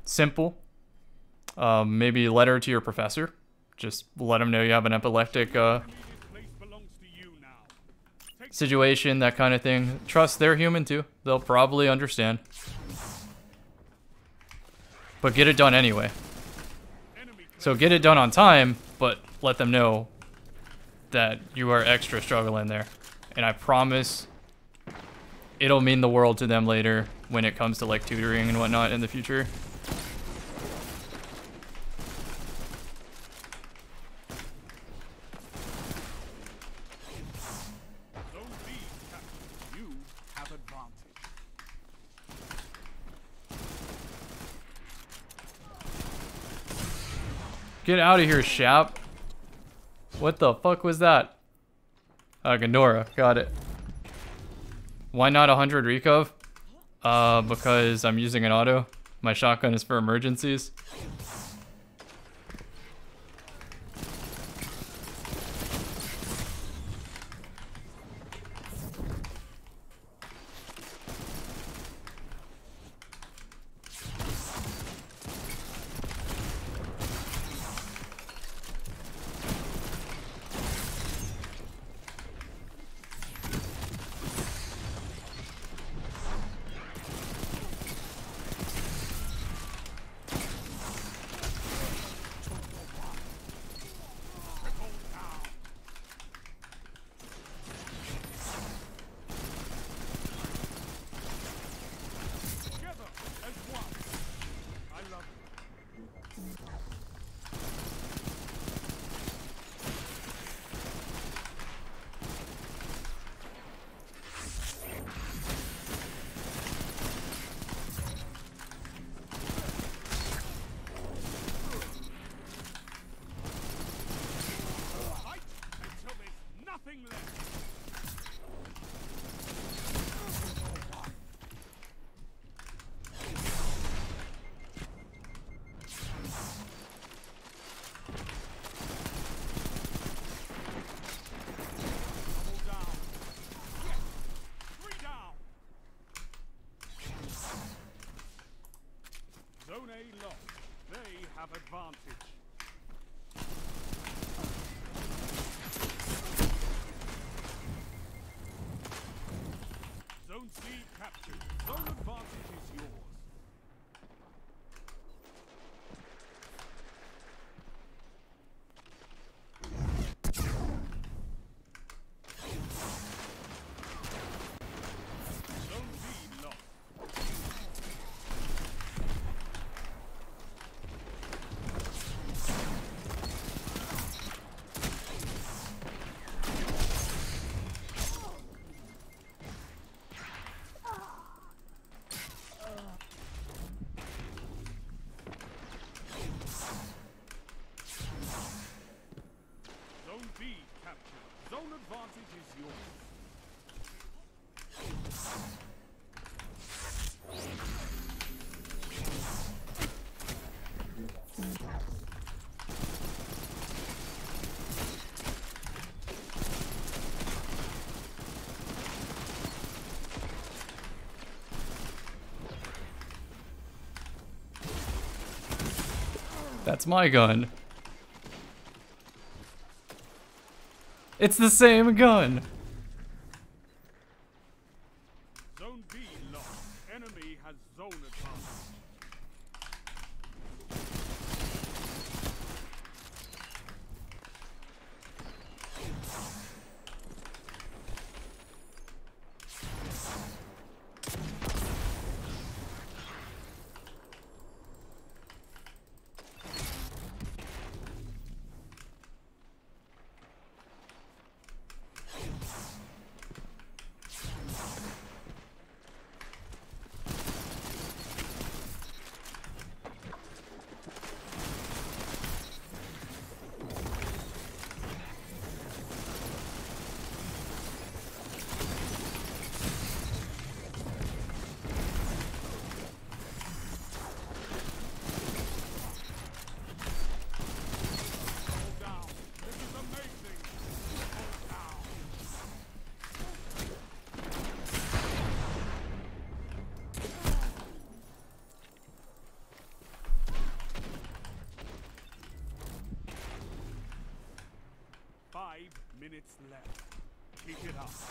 Simple. Maybe letter to your professor. Just let him know you have an epileptic situation, that kind of thing. Trust, they're human too. They'll probably understand. But get it done anyway. So get it done on time, but let them know that you are extra struggling there. And I promise it'll mean the world to them later when it comes to like tutoring and whatnot in the future. Get out of here, Shap. What the fuck was that? Gandora, got it. Why not 100 recov? Because I'm using an auto. My shotgun is for emergencies. That's my gun. It's the same gun. Zone B lost. Enemy has zone advantage. minutes left. Keep it up.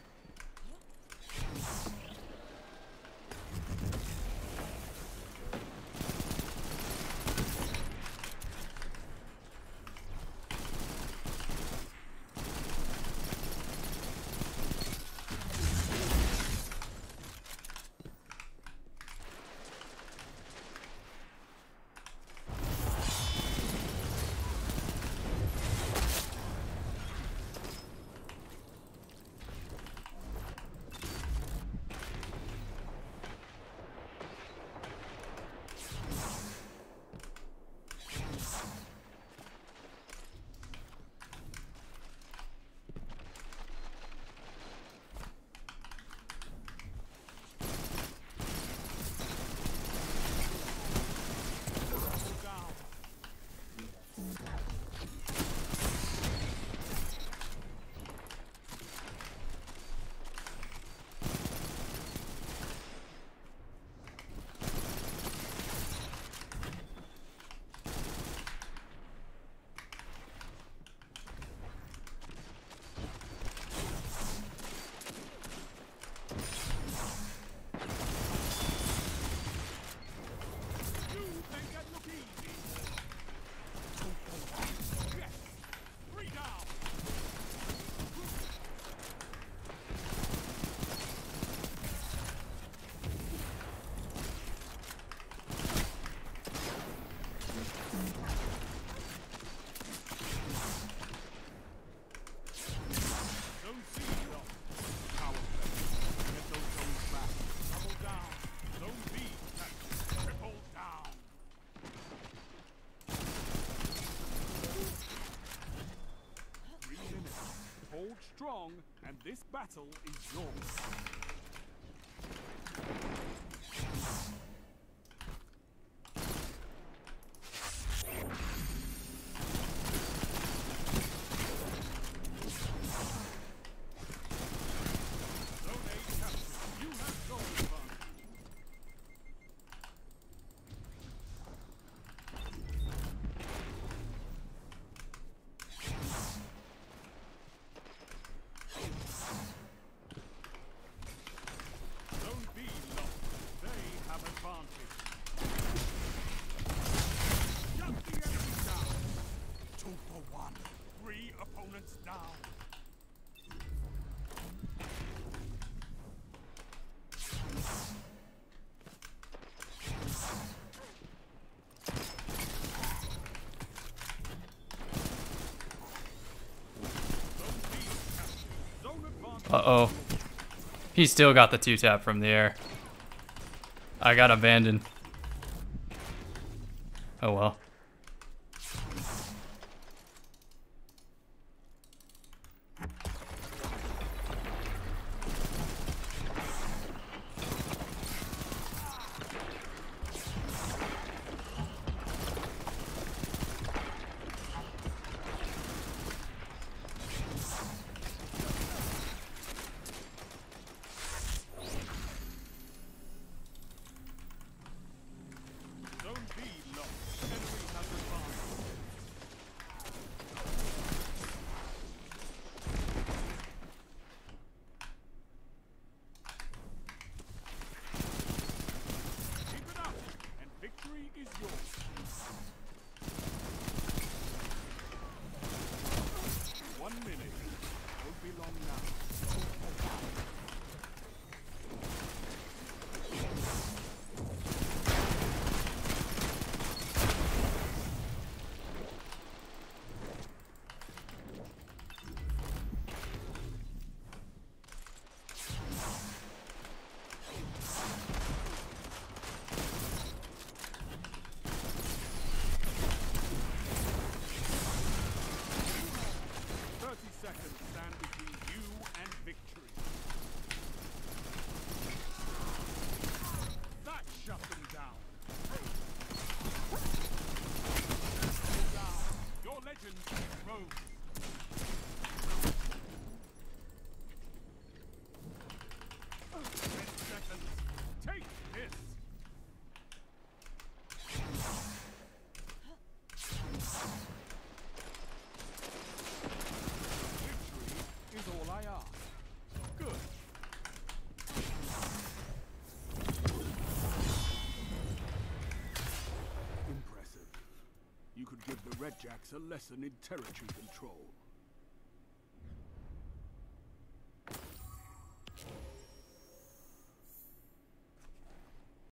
Strong, and this battle is yours. Zone A captured. You have zone advantage. Zone B lost. They have advantage. Shut the enemy down. 2 for 1. 3 opponents down. Zone B captured. Zone advantage. Uh-oh. He still got the 2-tap from the air. I got abandoned. Oh well. Zone B lost. Enemy Redjacks a lesson in territory control.